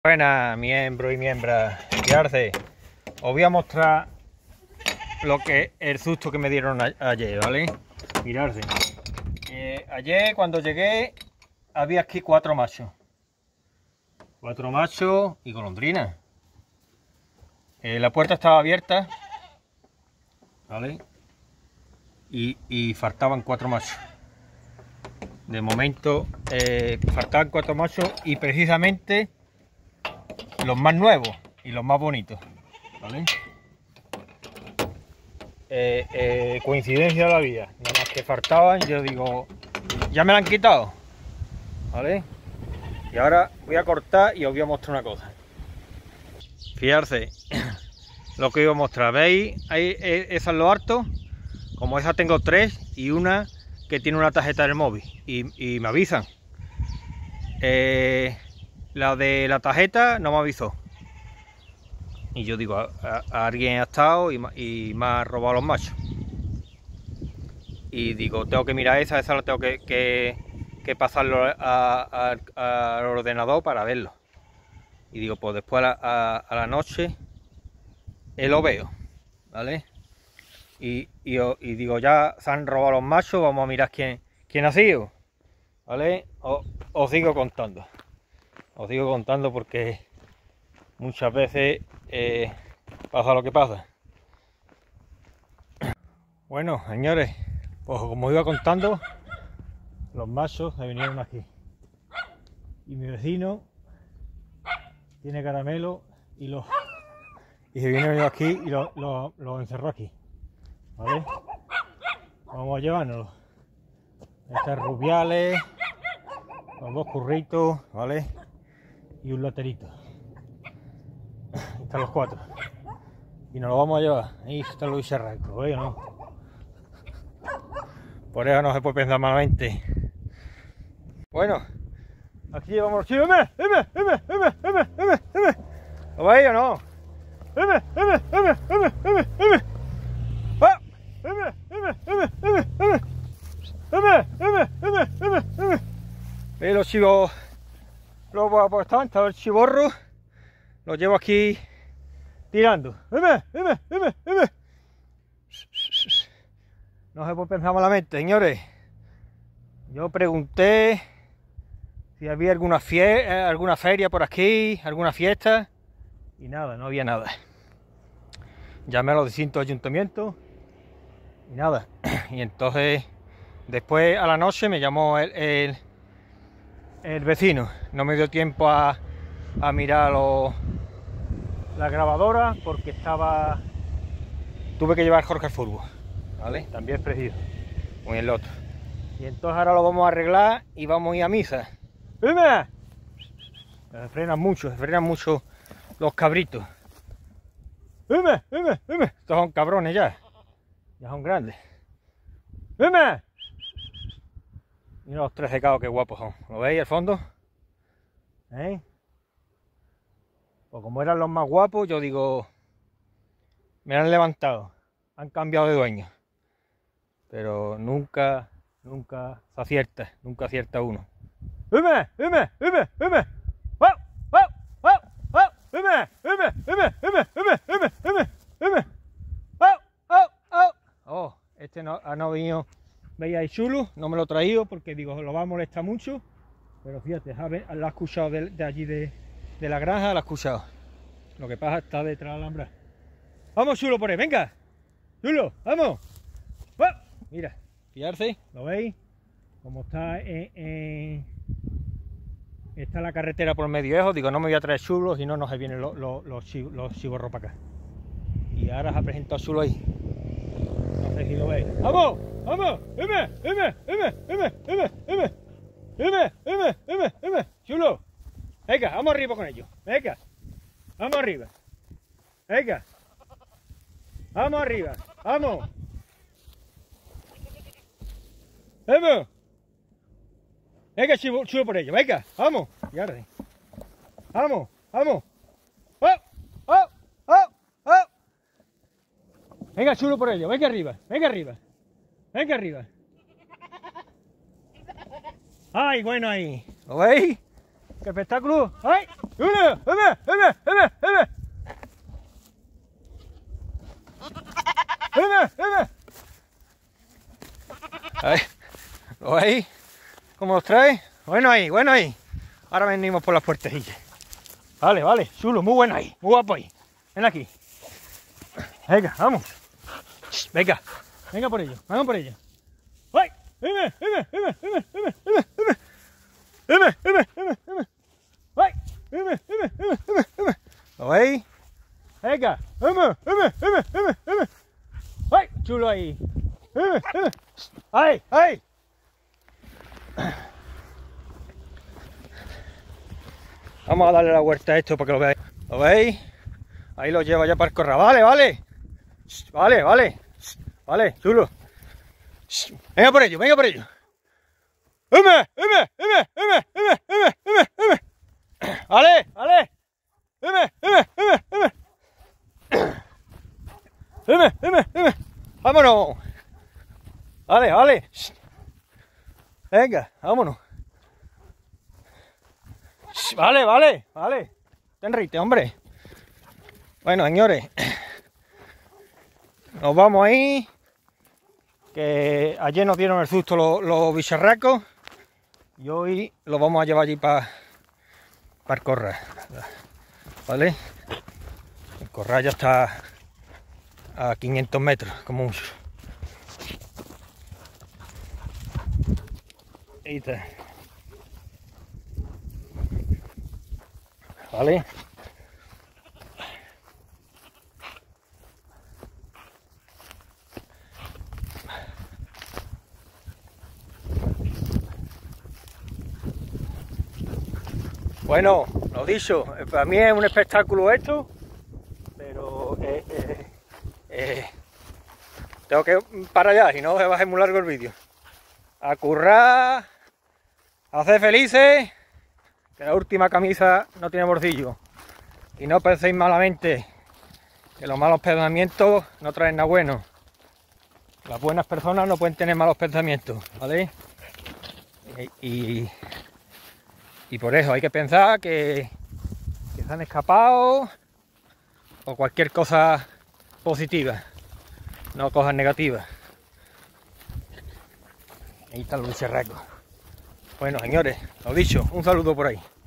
Buenas, miembros y miembros. Fiarse, os voy a mostrar el susto que me dieron ayer, ¿vale? Mirarse. Ayer cuando llegué había aquí 4 machos. 4 machos y golondrinas. La puerta estaba abierta, ¿vale? Y faltaban 4 machos. De momento faltaban 4 machos y precisamente los más nuevos y los más bonitos, ¿vale? Coincidencia de la vida, nada más que faltaban. Yo digo, ya me la han quitado, ¿vale? Y ahora voy a cortar y os voy a mostrar una cosa. Fijarse lo que os voy a mostrar. ¿Veis? Ahí, esa es lo harto. Como esa tengo 3 y una que tiene una tarjeta del móvil y me avisan. La de la tarjeta no me avisó. Y yo digo, alguien ha estado y me ha robado los machos. Y digo, tengo que mirar esa la tengo que pasarlo al ordenador para verlo. Y digo, pues después a la noche lo veo, ¿vale? Y digo, ya se han robado los machos, vamos a mirar quién ha sido, ¿vale? Os sigo contando. Os sigo contando porque muchas veces pasa lo que pasa. Bueno, señores, pues como iba contando, los machos se vinieron aquí. Y mi vecino tiene caramelo y se vinieron aquí y los encerró aquí. ¿Vale? Vamos a llevárnoslos. Estas rubiales, los 2 curritos, ¿vale? Y un laterito. Están los 4 y nos lo vamos a llevar. Ahí está Luis Serrano, ¿lo veis o no? Por eso no se puede pensar malamente. Bueno, aquí llevamos los chivos. ¿Lo veis o no? ¿Veis los chivos? Pues estaba el chiborro, lo llevo aquí tirando. No se puede pensar malamente, señores. Yo pregunté si había alguna feria por aquí, alguna fiesta, y nada, no había nada. Llamé a los distintos ayuntamientos y nada. Y entonces después a la noche me llamó el vecino. No me dio tiempo a mirar la grabadora porque tuve que llevar Jorge al fútbol, ¿vale? También es preciso, con el otro. Y entonces ahora lo vamos a arreglar y vamos a ir a misa. ¡Dime! Se frenan mucho los cabritos. ¡Dime! Estos son cabrones ya son grandes. ¡Dime! Y los 3 secados, qué guapos son. ¿Lo veis al fondo? Pues como eran los más guapos, yo digo, me han levantado, han cambiado de dueño. Pero nunca se acierta, nunca acierta uno. ¡Dime! Oh, este no ha venido. Veis chulo, no me lo he traído porque digo, lo va a molestar mucho. Pero fíjate, lo ha escuchado de allí de la granja, lo ha escuchado. Lo que pasa está detrás de la alhambra. Vamos, chulo, por ahí, venga. Chulo, vamos. Mira, fijarse, ¿lo veis? Como está está la carretera por medio, digo, no me voy a traer chulos y no se vienen los chiborros para acá. Y ahora se ha presentado chulo ahí. No sé si lo veis. ¡Vamos! ¡Chulo! Venga, vamos arriba con ellos. Venga, vamos arriba. Venga, vamos arriba. Vamos. Venga, chulo por ellos. Venga, vamos. Y ahora sí. Vamos. Venga, chulo por ello, venga arriba. ¡Ay, bueno ahí! ¿Lo veis? ¡Qué espectáculo! ¡Ay! Ahí. ¿Lo veis? ¿Cómo los trae? Bueno ahí, bueno ahí. Ahora venimos por las puertecillas. Vale, vale, chulo, muy bueno ahí, muy guapo ahí. Ven aquí. Venga, vamos. Venga, venga por ello, vamos por ello. ¡Ay! ¡Venga, venga, venga, venga, venga, venga, venga! ¡Venga, venga, venga, venga! ¡Ay! ¡Venga, venga, venga, venga, venga! ¿Lo veis? Venga, venga, venga, venga, venga, venga. ¡Ay! Chulo ahí. ¡Venga, venga! ¡Ay, ay! Vamos a darle la vuelta a esto para que lo veáis. ¿Lo veis? Ahí lo lleva ya para el corral. Vale, vale. Vale, vale. Vale, chulo. Venga por ello, venga por ello. ¡Vale, vale! ¡Vámonos! Vale, vale. Venga, vámonos. Vale, vale, vale. Ten rite, hombre. Bueno, señores. Nos vamos ahí. Que ayer nos dieron el susto los bicharracos. Y hoy los vamos a llevar allí para el corral. ¿Vale? El corral ya está a 500 metros, como mucho. Ahí está. ¿Vale? Bueno, lo dicho, para mí es un espectáculo esto, pero tengo que parar ya, si no se va a hacer muy largo el vídeo. A currar, a hacer felices, que la última camisa no tiene bolsillo. Y no penséis malamente, que los malos pensamientos no traen nada bueno. Las buenas personas no pueden tener malos pensamientos, ¿vale? Y por eso hay que pensar que se han escapado o cualquier cosa positiva, no cosas negativas. Ahí están los bicharracos. Bueno, señores, lo dicho, un saludo por ahí.